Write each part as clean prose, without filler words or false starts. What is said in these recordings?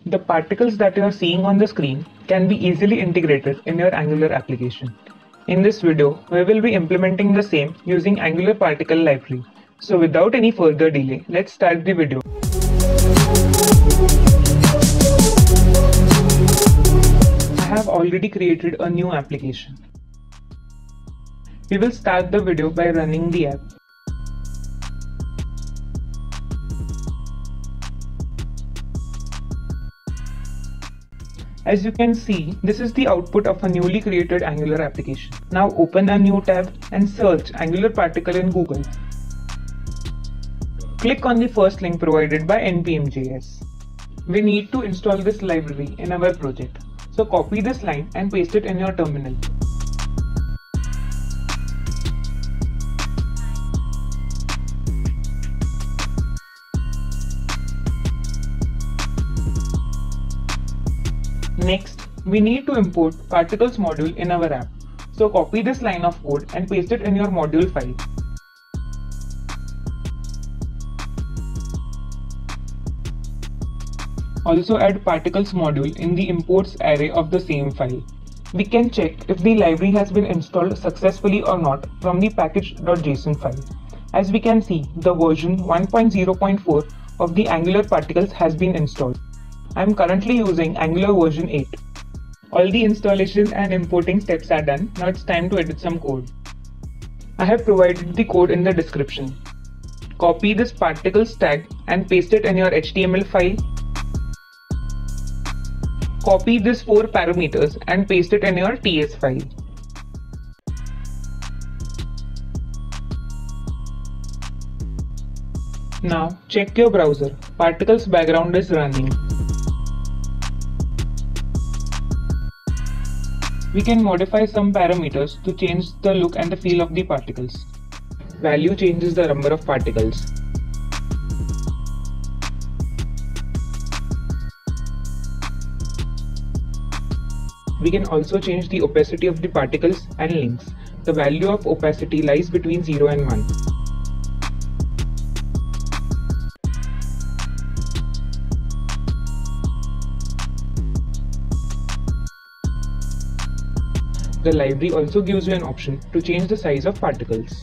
The particles that you are seeing on the screen can be easily integrated in your Angular application. In this video, we will be implementing the same using Angular Particle library. So without any further delay, let's start the video. I have already created a new application. We will start the video by running the app. As you can see, this is the output of a newly created Angular application. Now open a new tab and search Angular Particle in Google. Click on the first link provided by npm.js. We need to install this library in our project. So copy this line and paste it in your terminal. Next, we need to import Particles module in our app. So copy this line of code and paste it in your module file. Also add Particles module in the imports array of the same file. We can check if the library has been installed successfully or not from the package.json file. As we can see, the version 1.0.4 of the Angular Particles has been installed. I am currently using Angular version 8. All the installation and importing steps are done. Now it's time to edit some code. I have provided the code in the description. Copy this particles tag and paste it in your HTML file. Copy these 4 parameters and paste it in your TS file. Now check your browser. Particles background is running. We can modify some parameters to change the look and the feel of the particles. Value changes the number of particles. We can also change the opacity of the particles and links. The value of opacity lies between 0 and 1. The library also gives you an option to change the size of particles.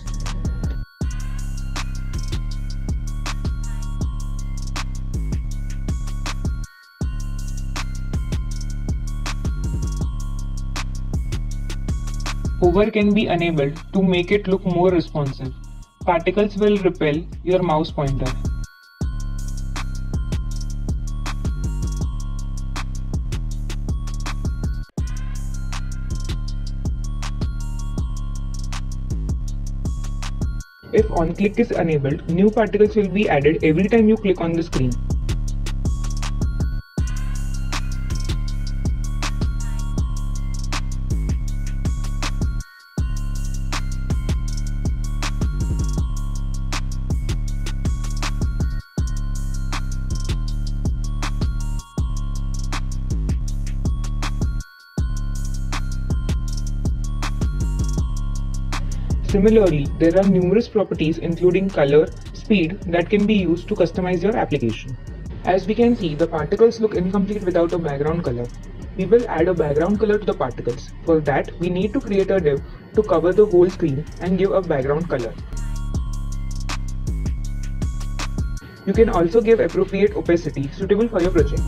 Hover can be enabled to make it look more responsive. Particles will repel your mouse pointer. If on-click is enabled, new particles will be added every time you click on the screen. Similarly, there are numerous properties including color, speed that can be used to customize your application. As we can see, the particles look incomplete without a background color. We will add a background color to the particles. For that, we need to create a div to cover the whole screen and give a background color. You can also give appropriate opacity suitable for your project.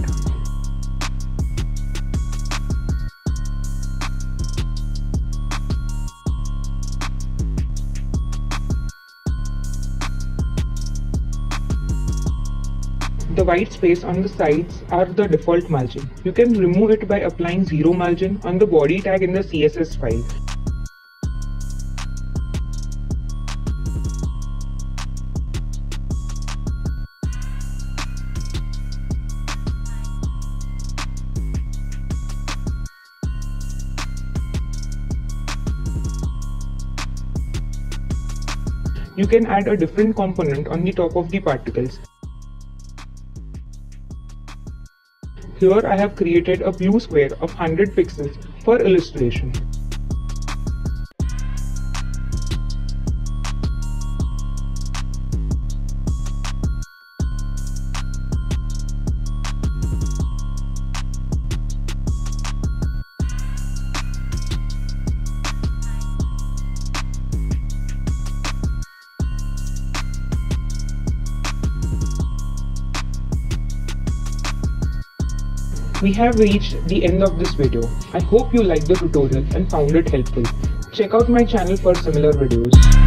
The white space on the sides are the default margin. You can remove it by applying 0 margin on the body tag in the CSS file. You can add a different component on the top of the particles. Here I have created a blue square of 100 pixels for illustration. We have reached the end of this video. I hope you liked the tutorial and found it helpful. Check out my channel for similar videos.